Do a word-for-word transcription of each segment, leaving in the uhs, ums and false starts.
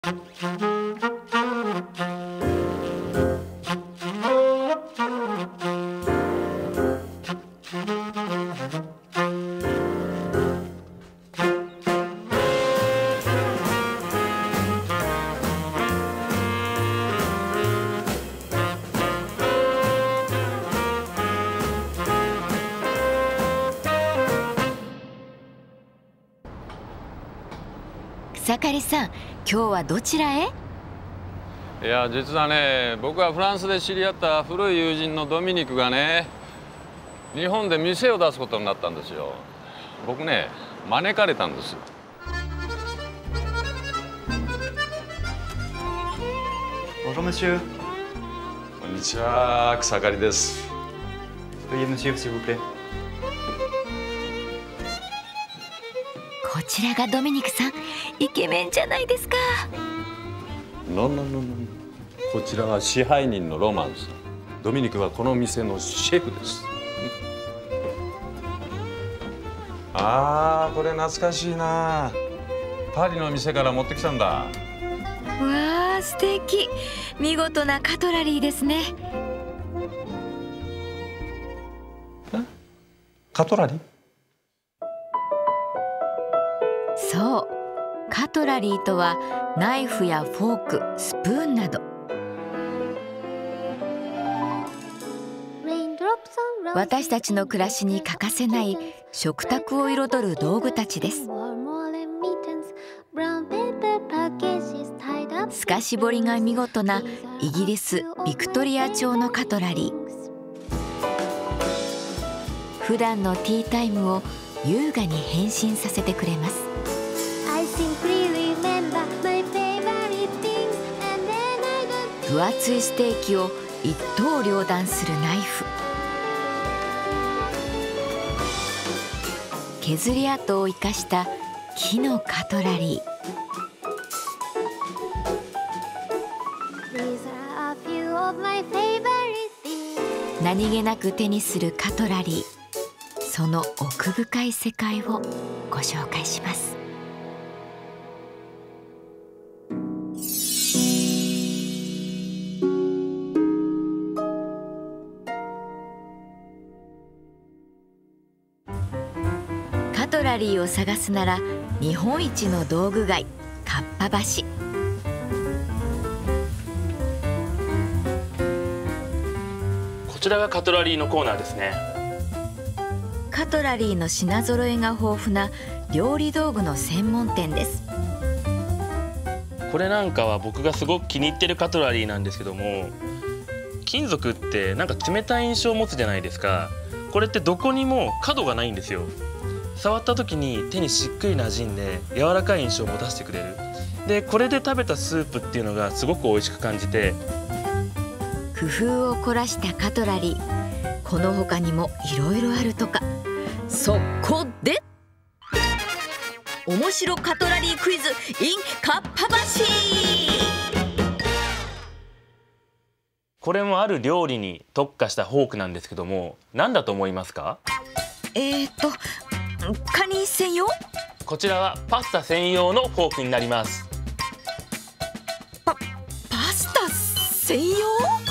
草刈さん、今日はどちらへ？ いや、実はね、僕はフランスで知り合った古い友人のドミニクがね、日本で店を出すことになったんですよ。僕ね、招かれたんです。 Bonjour monsieur。 こんにちは、草刈です。 Veuillez me suivre s'il vous plaît。 こちらがドミニクさん、イケメンじゃないですか。 ノンノンノンノン。こちらは支配人のロマンス。ドミニクはこの店のシェフです。ああ、これ懐かしいな。パリの店から持ってきたんだ。 わあ、素敵。見事なカトラリーですね。 カトラリー？ そう、カトラリーとはナイフやフォーク、スプーンなど。私たちの暮らしに欠かせない食卓を彩る道具たちです。透かし彫りが見事なイギリス・ビクトリア朝のカトラリー。普段のティータイムを優雅に変身させてくれます。分厚いステーキを一刀両断するナイフ。削り跡を生かした木のカトラリー。何気なく手にするカトラリー。その奥深い世界をご紹介します。カトラリーを探すなら日本一の道具街、かっぱ橋。 こちらがカトラリーのコーナーですね。 カトラリーの品揃えが豊富な料理道具の専門店です。 これなんかは僕がすごく気に入ってるカトラリーなんですけども、金属ってなんか冷たい印象を持つじゃないですか。これってどこにも角がないんですよ。触った時に手にしっくりなじんで柔らかい印象を持たせてくれる。でこれで食べたスープっていうのがすごく美味しく感じて。 工夫を凝らしたカトラリー、この他にもいろいろあるとか。そこで面白カトラリークイズ in かっぱ橋。 これもある料理に特化したフォークなんですけども、何だと思いますか？ えーとカニ専用？ こちらはパスタ専用のフォークになります。 パパスタ専用？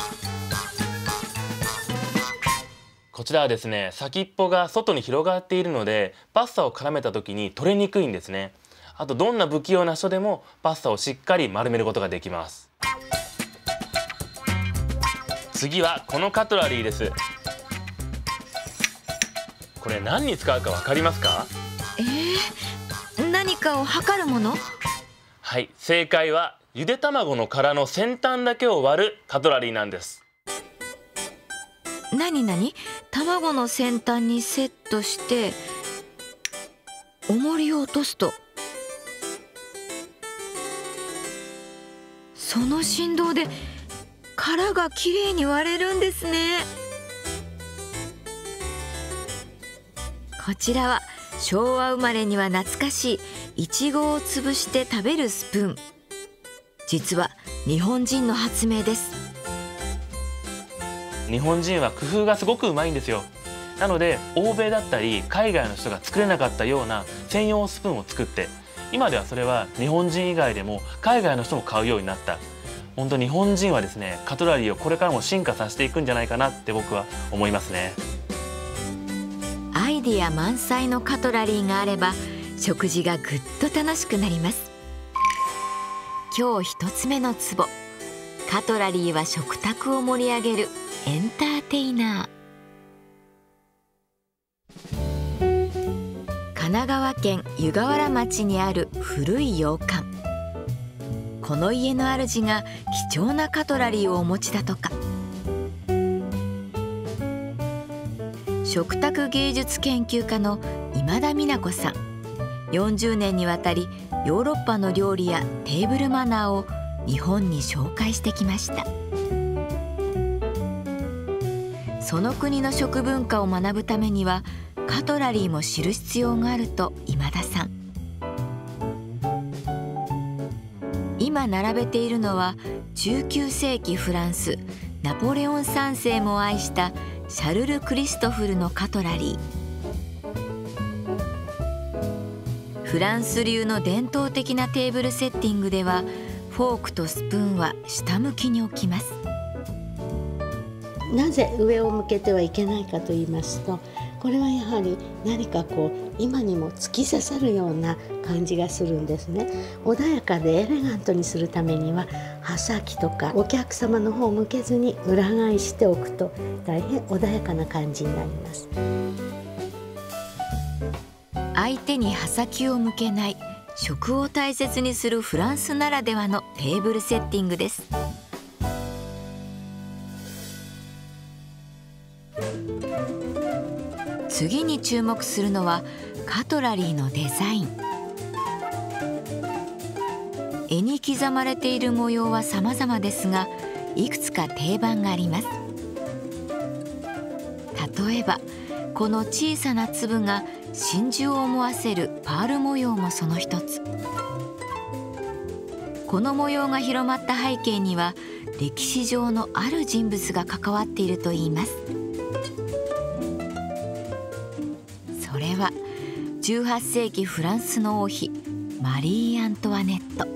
こちらはですね、先っぽが外に広がっているのでパスタを絡めた時に取れにくいんですね。あとどんな不器用な人でもパスタをしっかり丸めることができます。次はこのカトラリーです。これ何に使うかわかりますか？ えー、何かを測るもの？ はい、正解はゆで卵の殻の先端だけを割るカトラリーなんです。 何何？卵の先端にセットして重りを落とすと、その振動で殻がきれいに割れるんですね。こちらは昭和生まれには懐かしいいちごを潰して食べるスプーン。実は日本人の発明です。 日本人は工夫がすごくうまいんですよ。なので欧米だったり海外の人が作れなかったような専用スプーンを作って、 今ではそれは日本人以外でも海外の人も買うようになった。本当日本人はですね、カトラリーをこれからも進化させていくんじゃないかなって僕は思いますね。 アイディア満載のカトラリーがあれば食事がぐっと楽しくなります。今日一つ目のツボ、カトラリーは食卓を盛り上げるエンターテイナー。神奈川県湯河原町にある古い洋館。この家の主が貴重なカトラリーをお持ちだとか。食卓芸術研究家の今田美奈子さん、よんじゅうねんにわたりヨーロッパの料理やテーブルマナーを日本に紹介してきました。その国の食文化を学ぶためにはカトラリーも知る必要があると今田さん。今並べているのはじゅうきゅうせいきフランスナポレオンさんせいも愛したシャルル・クリストフルのカトラリー。フランス流の伝統的なテーブルセッティングではフォークとスプーンは下向きに置きます。 なぜ上を向けてはいけないかと言いますと、これはやはり何かこう今にも突き刺さるような感じがするんですね。穏やかでエレガントにするためには刃先とかお客様の方を向けずに裏返しておくと大変穏やかな感じになります。 相手に刃先を向けない、食を大切にするフランスならではのテーブルセッティングです。次に注目するのはカトラリーのデザイン。絵に刻まれている模様は様々ですが、いくつか定番があります。例えばこの小さな粒が真珠を思わせるパール模様もその一つ。この模様が広まった背景には歴史上のある人物が関わっているといいます。それはじゅうはっせいきフランスの王妃マリー・アントワネット。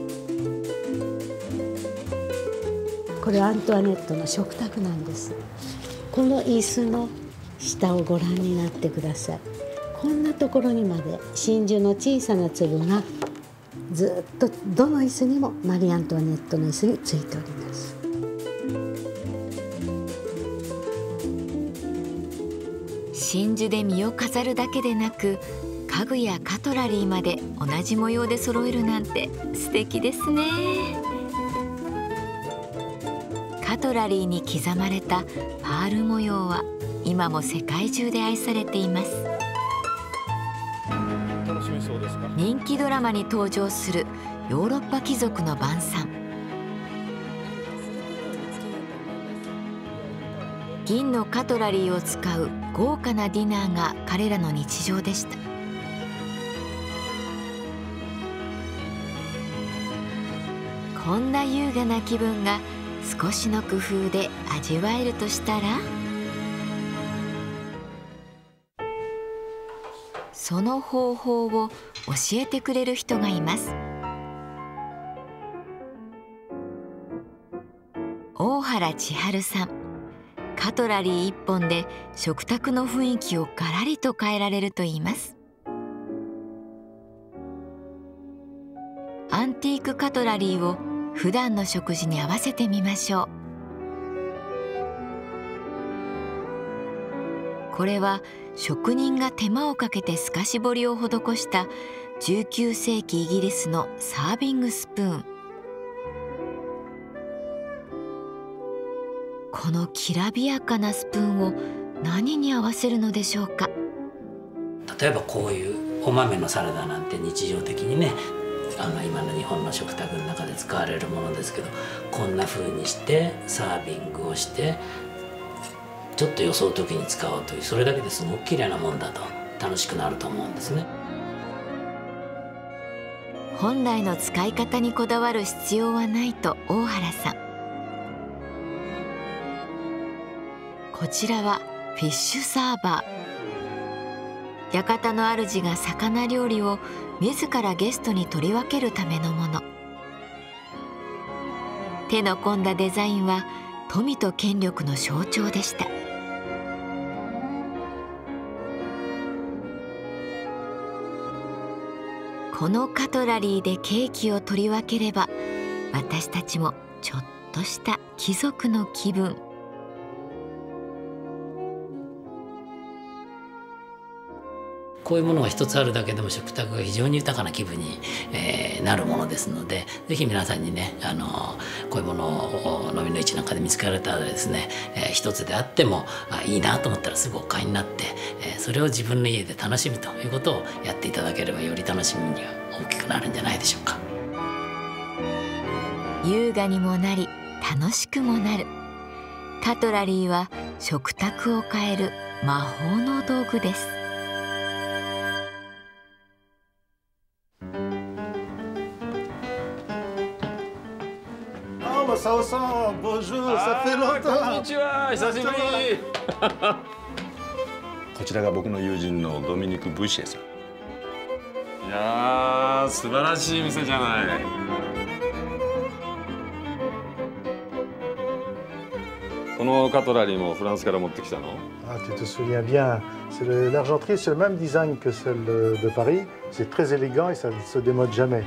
これはアントワネットの食卓なんです。この椅子の下をご覧になってください。こんなところにまで真珠の小さな粒がずっとどの椅子にもマリー・アントワネットの椅子についております。 真珠で身を飾るだけでなく、家具やカトラリーまで同じ模様で揃えるなんて素敵ですね。カトラリーに刻まれたパール模様は今も世界中で愛されています。 楽しみそうですか？ 人気ドラマに登場するヨーロッパ貴族の晩餐。銀のカトラリーを使う豪華なディナーが彼らの日常でした。こんな優雅な気分が少しの工夫で味わえるとしたら、その方法を教えてくれる人がいます。大原千春さん。カトラリー一本で食卓の雰囲気をガラリと変えられるといいます。アンティークカトラリーを普段の食事に合わせてみましょう。これは職人が手間をかけて透かし彫りを施したじゅうきゅうせいきイギリスのサービングスプーン。このきらびやかなスプーンを何に合わせるのでしょうか。 例えばこういうお豆のサラダなんて日常的にね、あの今の日本の食卓の中で使われるものですけど、こんな風にしてサービングをしてちょっとよそう時に使おうという、それだけですごく綺麗なもんだと楽しくなると思うんですね。 本来の使い方にこだわる必要はないと大原さん。こちらはフィッシュサーバー。 館の主が魚料理を自らゲストに取り分けるためのもの。手の込んだデザインは富と権力の象徴でした。このカトラリーでケーキを取り分ければ、私たちもちょっとした貴族の気分。 こういうものが一つあるだけでも食卓が非常に豊かな気分に、えー、なるものですので、ぜひ皆さんにね、あのこういうものを飲みの市なんかで見つけられたらですね、えー、一つであってもあいいなと思ったらすぐお買いになって、えー、それを自分の家で楽しむということをやっていただければ、より楽しみが大きくなるんじゃないでしょうか。 優雅にもなり楽しくもなる。カトラリーは食卓を変える魔法の道具です。 Sao-san, bonjour, ça fait longtemps. こんにちは、久しぶり。こちらが僕の友人のドミニク・ブイシェさん。いやー、素晴らしい店じゃない。このカトラリーもフランスから持ってきたの？ Ah, tu te souviens bien. C'est le, l'argenterie, c'est le même design que celle de, de Paris. C'est très élégant et ça ne se démode jamais.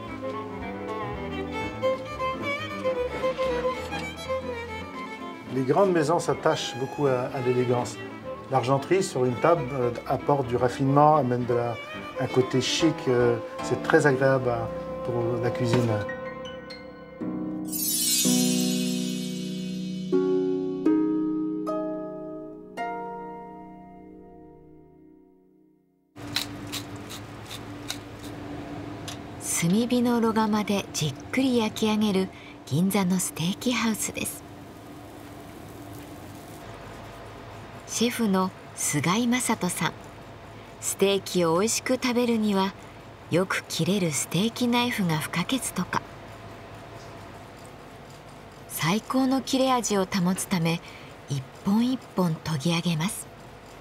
Les grandes maisons s'attachent beaucoup à, à l'élégance. L'argenterie sur une table euh, apporte du raffinement, amène de la, un côté chic. Euh, c'est très agréable à, pour la cuisine. 炭火の炉窯でじっくり焼き上げる銀座のステーキハウスです。シェフの菅井正人さん。ステーキを美味しく食べるにはよく切れるステーキナイフが不可欠とか。最高の切れ味を保つため一本一本研ぎ上げます。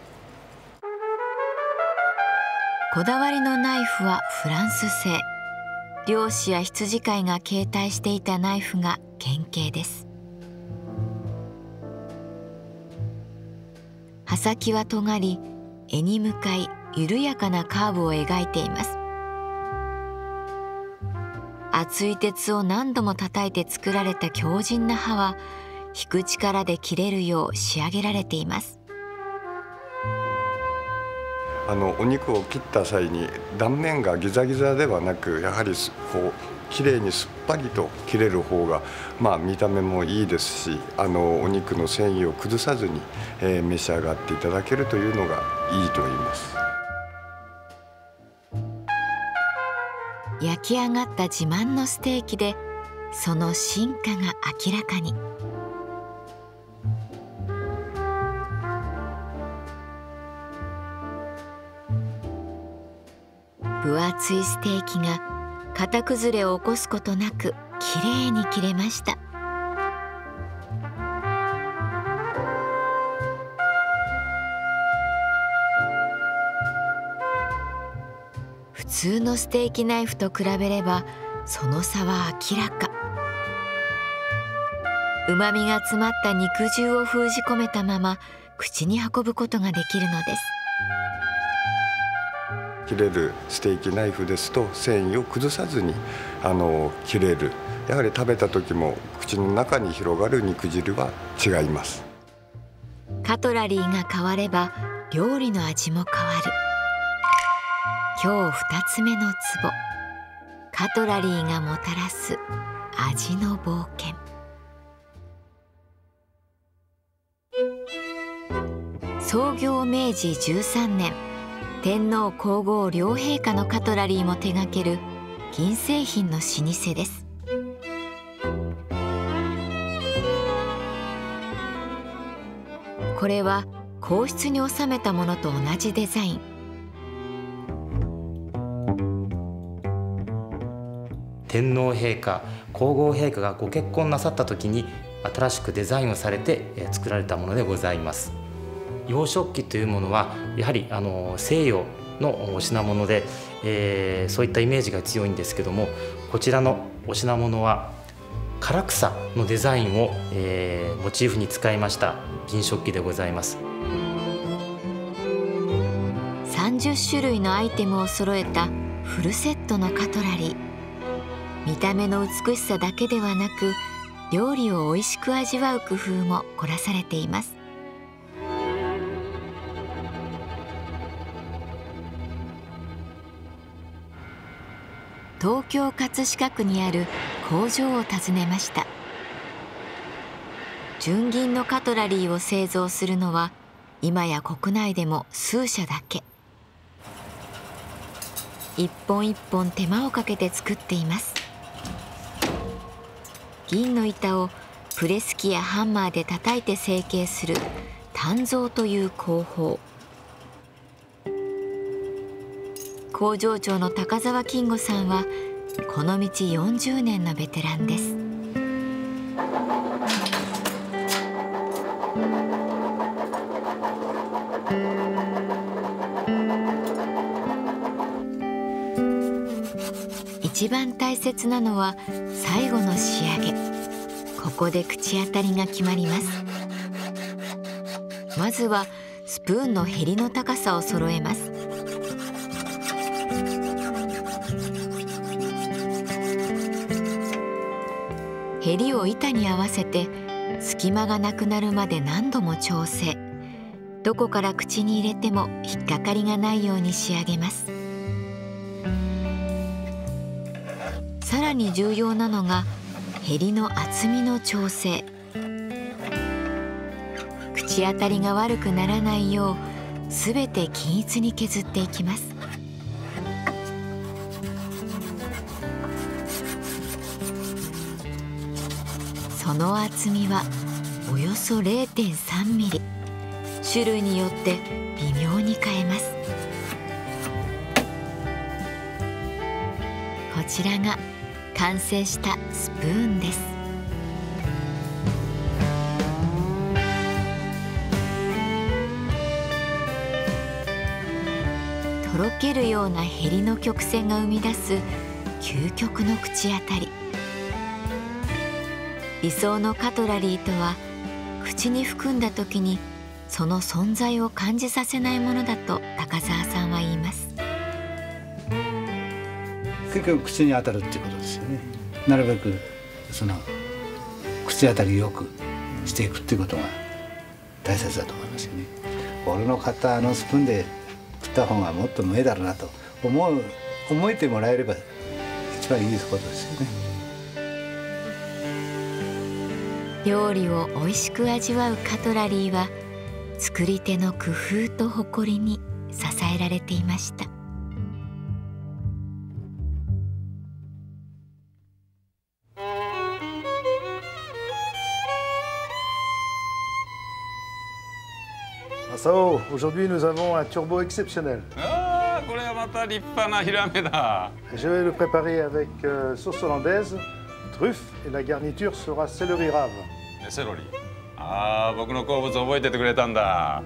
こだわりのナイフはフランス製。漁師や羊飼いが携帯していたナイフが原型です。刃先は尖り、柄に向かい緩やかなカーブを描いています。厚い鉄を何度も叩いて作られた強靭な刃は引く力で切れるよう仕上げられています。 あのお肉を切った際に断面がギザギザではなく、やはりこうきれいにすっぱりと切れる方が、まあ、見た目もいいですし、あのお肉の繊維を崩さずに、えー、召し上がっていただけるというのがいいと言います。 焼き上がった自慢のステーキでその進化が明らかに。分厚いステーキが型崩れを起こすことなくきれいに切れました。普通のステーキナイフと比べればその差は明らか。うまみが詰まった肉汁を封じ込めたまま口に運ぶことができるのです。 切れるステーキナイフですと繊維を崩さずにあの切れる。やはり食べた時も口の中に広がる肉汁は違います。 カトラリーが変われば料理の味も変わる。今日二つ目のツボ、カトラリーがもたらす味の冒険。創業明治じゅうさんねん、天皇皇后両陛下のカトラリーも手掛ける銀製品の老舗です。これは皇室に収めたものと同じデザイン。 天皇陛下、皇后陛下がご結婚なさった時に新しくデザインをされて作られたものでございます。 洋食器というものはやはりあの西洋のお品物で、えー、そういったイメージが強いんですけども、こちらのお品物は唐草のデザインを、えー、モチーフに使いました銀食器でございます。 さんじゅっしゅるいのアイテムを揃えたフルセットのカトラリー。見た目の美しさだけではなく、料理を美味しく味わう工夫も凝らされています。東京葛飾区にある工場を訪ねました。純銀のカトラリーを製造するのは今や国内でも数社だけ。一本一本手間をかけて作っています。銀の板をプレス機やハンマーで叩いて成形する鍛造という工法。工場長の高澤金吾さんはこの道よんじゅうねんのベテランです。一番大切なのは最後の仕上げ。ここで口当たりが決まります。まずはスプーンのへりの高さを揃えます。へりを板に合わせて隙間がなくなるまで何度も調整。どこから口に入れても引っかかりがないように仕上げます。さらに重要なのがへりの厚みの調整。口当たりが悪くならないようすべて均一に削っていきます。その厚みはおよそ れいてんさんミリ。種類によって微妙に変えます。こちらが完成したスプーンです。とろけるようなへりの曲線が生み出す究極の口当たり。理想のカトラリーとは口に含んだ時にその存在を感じさせないものだと高澤さんは言います。 結局口に当たるっていうことですよね。なるべくその口当たりよくしていくっていうことが大切だと思いますよね。俺の買ったあのスプーンで食った方がもっとうめえだろうなと思う思えてもらえれば一番いいことですよね。 料理を美味しく味わうカトラリーは作り手の工夫と誇りに支えられていました。 Masao, aujourd'hui nous avons un turbo exceptionnel. Ah, これはまた立派なヒラメだ。 Je vais le préparer avec euh, sauce hollandaise, truffe et la garniture sera céleri rave. セロリ。ああ、僕の好物覚えててくれたんだ。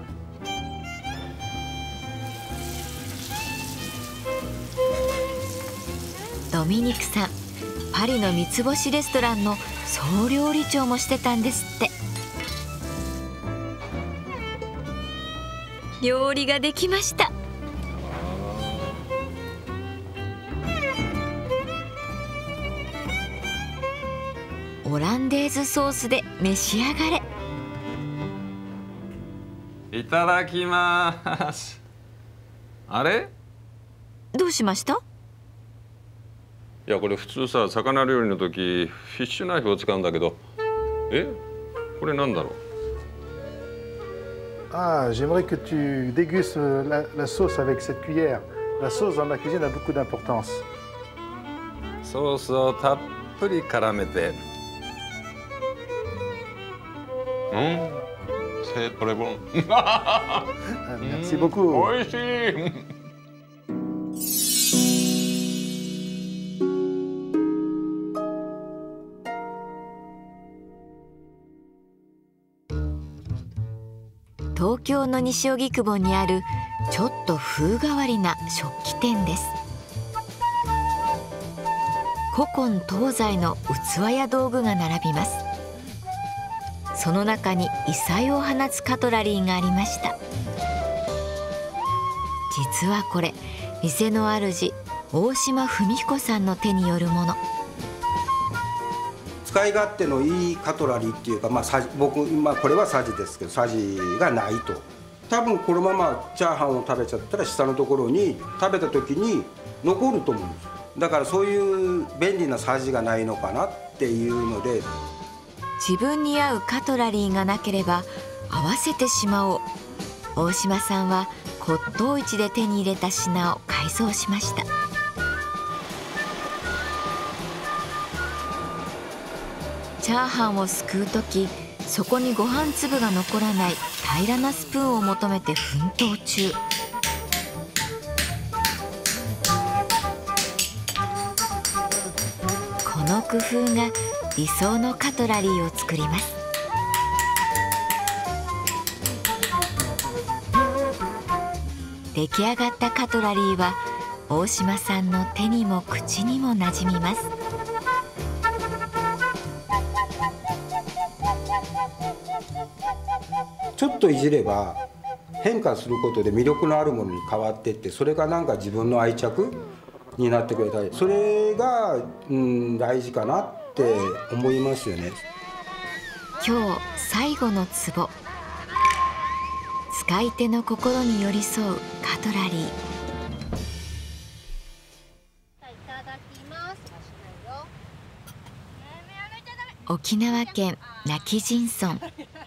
ドミニクさん、パリの三つ星レストランの総料理長もしてたんですって。料理ができました。オランデーズソースで召し上がれ。いただきます。あれ？ どうしました？ いやこれ普通さ魚料理の時フィッシュナイフを使うんだけど、え？これなんだろう ？Ah, j'aimerais que tu dégustes la, la sauce avec cette cuillère. La sauce dans la cuisine a beaucoup d'importance. ソースをたっぷり絡めて。うん、c'est très bon. Merci beaucoup. 美味しい。 東京の西荻窪にあるちょっと風変わりな食器店です。古今東西の器や道具が並びます。その中に異彩を放つカトラリーがありました。実はこれ、店の主大島文彦さんの手によるもの。 使い勝手のいいカトラリーっていうか、まあ、さ僕、まあ、これはさじですけど、さじがないと。多分このままチャーハンを食べちゃったら下のところに食べた時に残ると思うんです。だからそういう便利なさじがないのかなっていうので、 自分に合うカトラリーがなければ合わせてしまおう。大島さんは骨董市で手に入れた品を改造しました。チャーハンをすくう時、そこにご飯粒が残らない平らなスプーンを求めて奮闘中。この工夫が理想のカトラリーを作ります。出来上がったカトラリーは大島さんの手にも口にもなじみます。 ちょっといじれば変化することで魅力のあるものに変わっていって、それがなんか自分の愛着になってくれたり、それが、うん、大事かなって思いますよね。 今日最後のツボ、使い手の心に寄り添うカトラリー。沖縄県今帰仁村。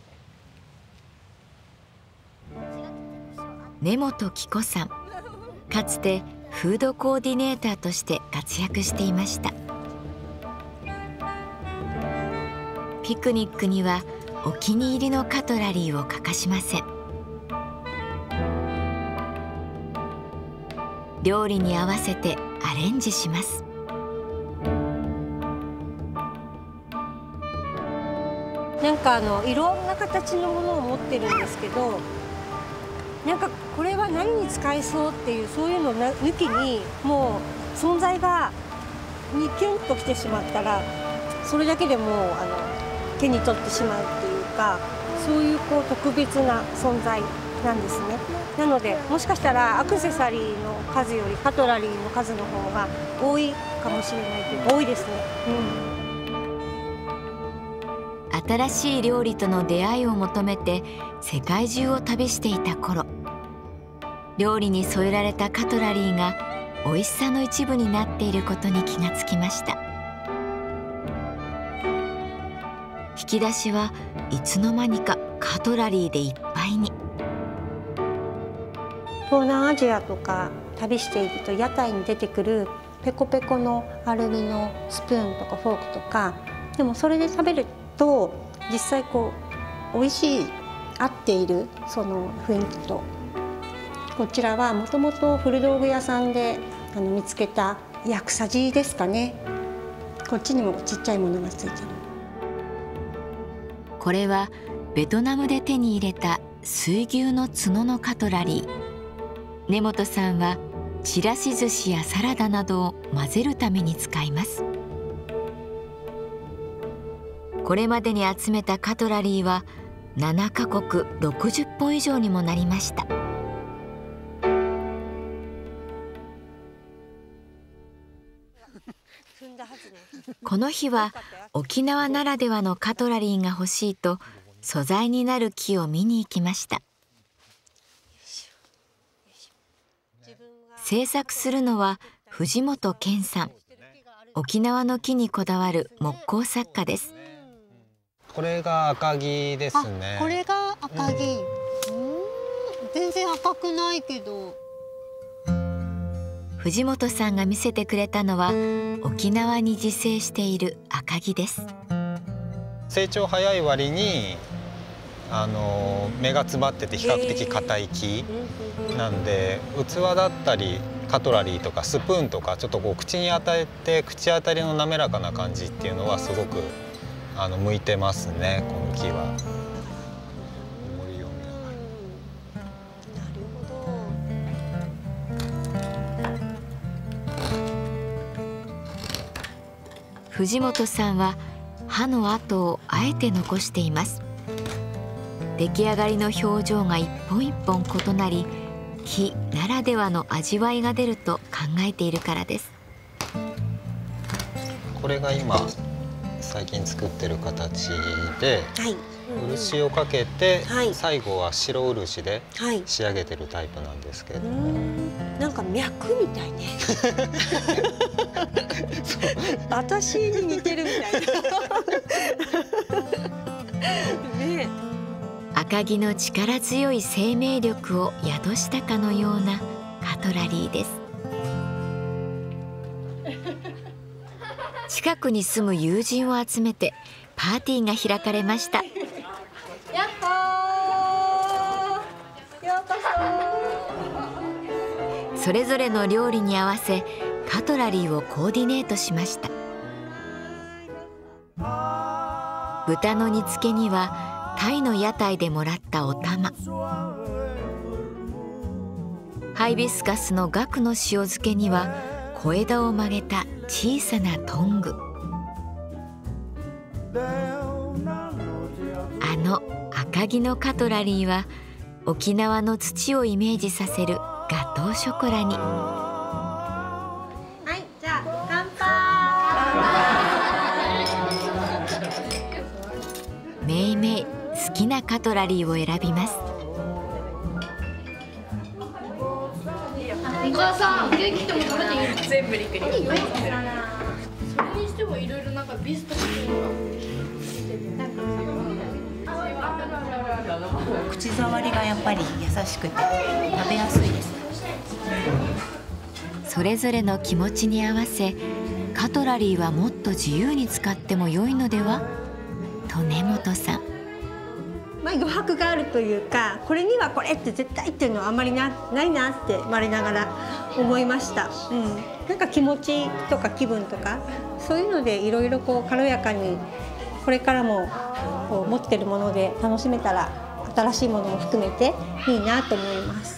根本紀子さん、かつてフードコーディネーターとして活躍していました。ピクニックにはお気に入りのカトラリーを欠かしません。料理に合わせてアレンジします。 なんかあのいろんな形のものを持ってるんですけど、なんかこれは何に使えそうっていう、そういうのな抜きにもう存在がにキュンときてしまったら、それだけでもうあの手に取ってしまうっていうか、そういうこう特別な存在なんですね。なのでもしかしたらアクセサリーの数よりカトラリーの数の方が多いかもしれないというか、多いですね。 うん、新しい料理との出会いを求めて世界中を旅していた頃、料理に添えられたカトラリーが美味しさの一部になっていることに気がつきました。引き出しはいつの間にかカトラリーでいっぱいに。 東南アジアとか旅していると屋台に出てくるペコペコのアルミのスプーンとかフォークとか、でもそれで食べると実際こう美味しい、合っているその雰囲気と、こちらはもともと古道具屋さんであの見つけた薬さじですかね。こっちにもちっちゃいものがついてる。 これはベトナムで手に入れた水牛の角のカトラリー。根本さんはちらし寿司やサラダなどを混ぜるために使います。これまでに集めたカトラリーはななカ国ろくじゅっぽん以上にもなりました。この日は沖縄ならではのカトラリーが欲しいと素材になる木を見に行きました。制作するのは藤本健さん。沖縄の木にこだわる木工作家です。 これが赤木ですね。 これが赤木。うん、全然赤くないけど。 藤本さんが見せてくれたのは沖縄に自生している赤木です。 成長早い割にあの芽が詰まってて比較的硬い木なんで、器だったりカトラリーとかスプーンとかちょっとこう口に与えて口当たりの滑らかな感じっていうのはすごくあの向いてますね、この木は。 藤本さんは刃の跡をあえて残しています。出来上がりの表情が一本一本異なり、木ならではの味わいが出ると考えているからです。 これが今最近作ってる形で、はい、漆をかけて、はい、最後は白漆で仕上げてるタイプなんですけど、はい、 なんか脈みたいね私に似てるみたいなね。 赤木の力強い生命力を宿したかのようなカトラリーです。近くに住む友人を集めてパーティーが開かれました。 やっほー、ようこそ。それぞれの料理に合わせカトラリーをコーディネートしました。豚の煮付けにはタイの屋台でもらったお玉、ハイビスカスのガクの塩漬けには小枝を曲げた小さなトング、あの赤木のカトラリーは沖縄の土をイメージさせるガトーショコラに。 はい、じゃあ乾杯。 めいめい好きなカトラリーを選びます。 お母さん、ケーキでも食べていいの？全部陸に。それにしてもいろいろなんかビスとか口触りがやっぱり優しくて食べやすいです。 それぞれの気持ちに合わせ、カトラリーはもっと自由に使っても良いのではと根本さん。 まあ、余白があるというか、これにはこれって絶対っていうのはあんまり な, ないなって我ながら思いました、うん、なんか気持ちとか気分とかそういうのでいろいろこう軽やかにこれからもこう持ってるもので楽しめたら新しいものも含めていいなと思います。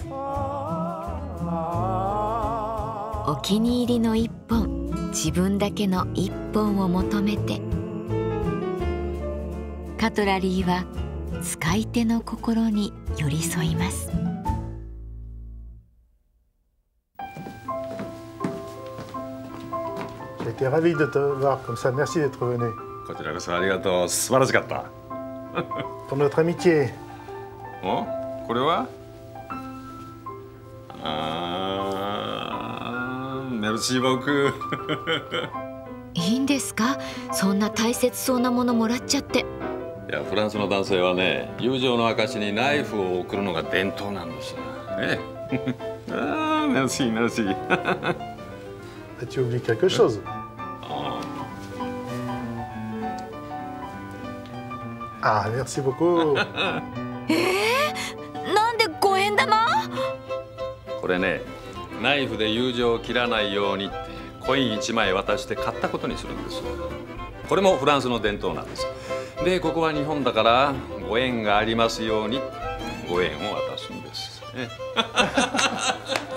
お気に入りの一本、自分だけの一本を求めて、カトラリーは使い手の心に寄り添います。 J'ai été ravi de te voir comme ça. Merci d'être venu. こちらこそありがとう。素晴らしかった。 Pour notre amitié. お、これは？あー、メルシーボーク。 いいんですか？そんな大切そうなものもらっちゃって。 いや、フランスの男性はね、友情の証にナイフを贈るのが伝統なんですよ。ね。ああ、メルシー、メルシー。 Tu oublies quelque chose? Ah, merci beaucoup. えー、なんで五円玉？ これね、ナイフで友情を切らないようにってコインいちまい渡して買ったことにするんですよ。これもフランスの伝統なんです。で、ここは日本だからご縁がありますようにご縁を渡すんです。ね